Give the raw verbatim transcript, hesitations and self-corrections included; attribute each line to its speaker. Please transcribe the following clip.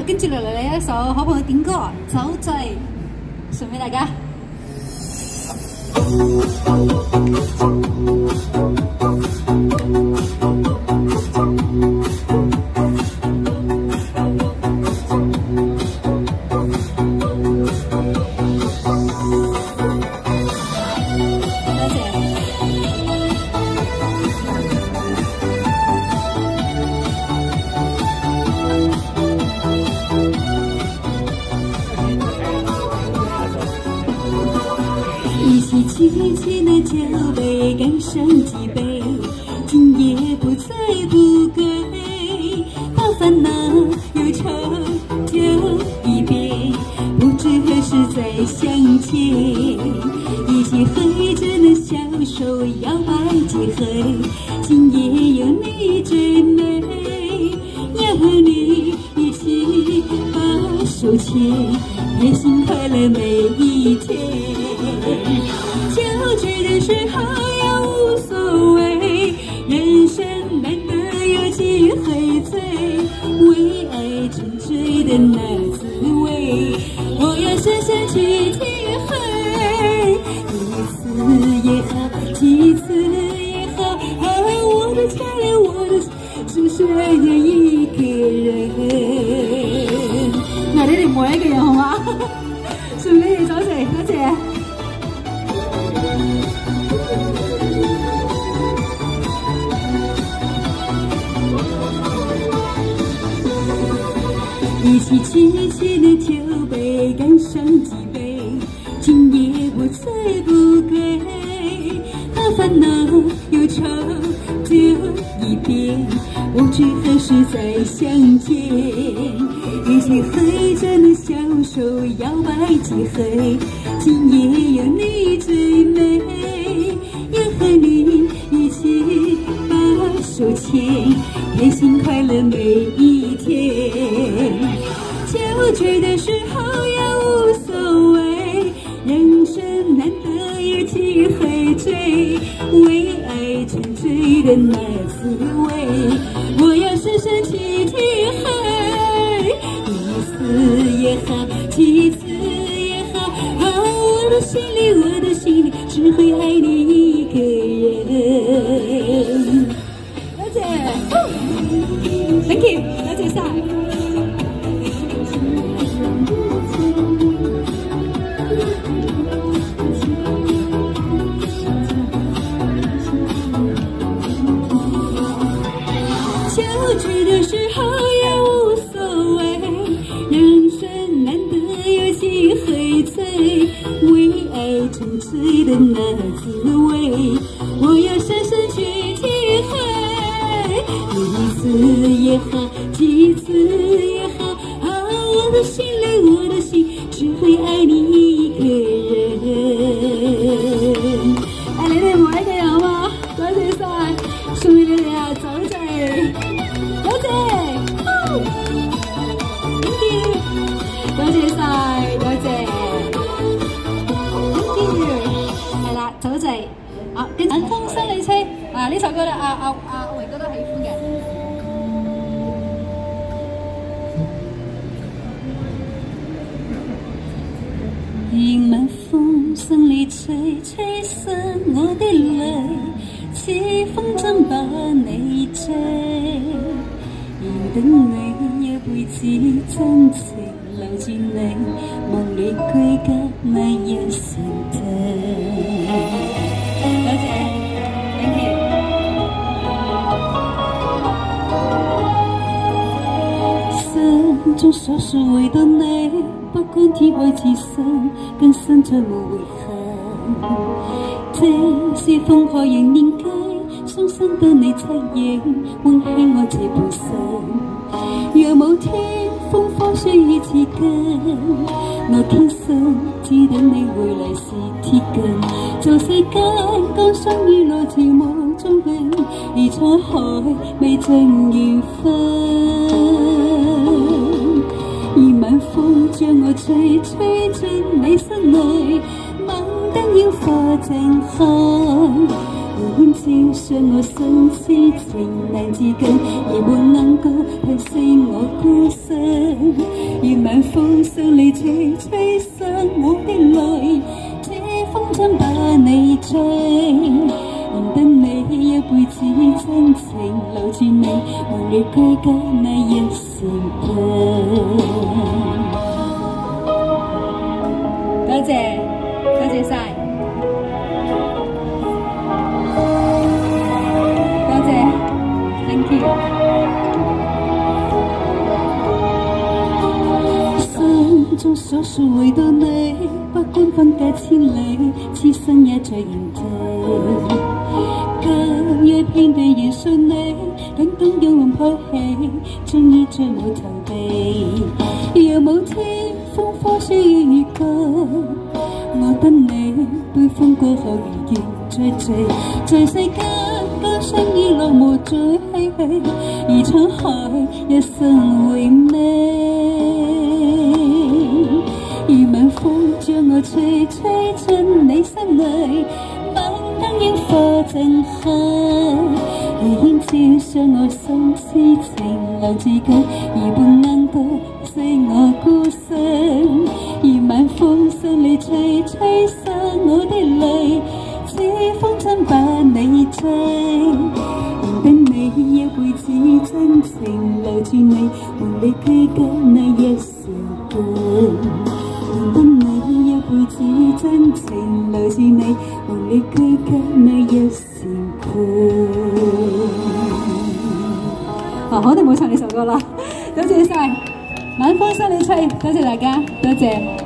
Speaker 1: 跟住落嚟呢一首好朋友點歌《酒醉》，送俾大家。
Speaker 2: 举起了酒杯，干上几杯，今夜不醉不归。把烦恼忧愁丢一边，不知何时再相见。一起喝着的小手摇摆几回，今夜有你最美。要和你一起把手牵，开心快乐每一天。酒醉的时候也无所谓，人生难得有机会醉，为爱沉醉的那滋味，我要深深去体会。一次也好，几次也好，啊，我的家人，我的只需要一个人。
Speaker 1: 嗱，你哋唔愛一個人好嗎？送俾你酒醉，多謝。
Speaker 2: 一起举起的酒杯，干上几杯，今夜不醉不归。把烦恼忧愁丢一边，不知何时再相见。一起喝着那小手摇摆几回，今夜有你最美。要和你一起把手牵，开心快乐每一天。酒醉的时候也无所谓，人生难得有机会醉，为爱沉醉的那滋味，我要深深去体会。一次也好，几次也好，啊，我的心里，我的心里只会爱你一个人。
Speaker 1: 多謝 ，Thank you， 多謝晒。
Speaker 2: 酒醉的时候也无所谓，人生难得有机会醉，为爱沉醉的那滋味，我要深深去体会。一次也好，几次也好，啊，我的心里，我的心只會愛你一個人。
Speaker 1: 誒，你哋唔係一個人好嗎？多謝晒，送俾你哋啊，酒醉，多謝 ，thank you， 多謝晒，多謝 ，thank you， 係啦，酒醉，啊，跟晚風生理車，啊呢首歌咧，阿阿阿榮哥都喜歡嘅。
Speaker 2: 讓晚風生理吹，吹散我的淚，似風箏把你追。願等你一輩子真情留住你，望你歸家那一瞬間。多謝 ，thank you。心中所說為到你，不管天海之深，更深再無遺憾。這是風海仍然繼，雙身對你側影，溫馨我這半生。若冇天風火雪與刺根，我天生只等你回來是貼近。做世間江霜雨露朝暮中永，而滄海未盡緣分。而晚風將我吹，吹進你心裏，晚燈耀化靜看，歡照上我心思情難自禁，而沒能夠提醒我孤身。 晚風送你吹，吹散我的淚，這風箏把你追，願得你一輩子真情留住你，夢裏居家那一線背。多謝，多謝晒，多謝 ，thank you。心中所屬唯獨你，不管分隔千里，此生也在原地。舊約遍地饒恕你，耿耿勇勇拋棄，終於再無逃避。若無天風火燒雨過，我得你杯風過後如願再聚，在世間今生已落無再唏噓，而滄海一生回味。而晚風將我吹，吹進你心裏，晚燈煙火震撼，而煙照上我心痴情留自己，而半眼都是我孤身。而晚風送你吹，吹散我的淚，似風箏把你追，願得你一輩子真情留住你，夢裏居家那一小半。願得你一輩子真情留住你，夢裏居家那一線伴。啊，我哋冇唱呢首歌啦，多謝晒，晚風送你吹，多謝大家，多謝。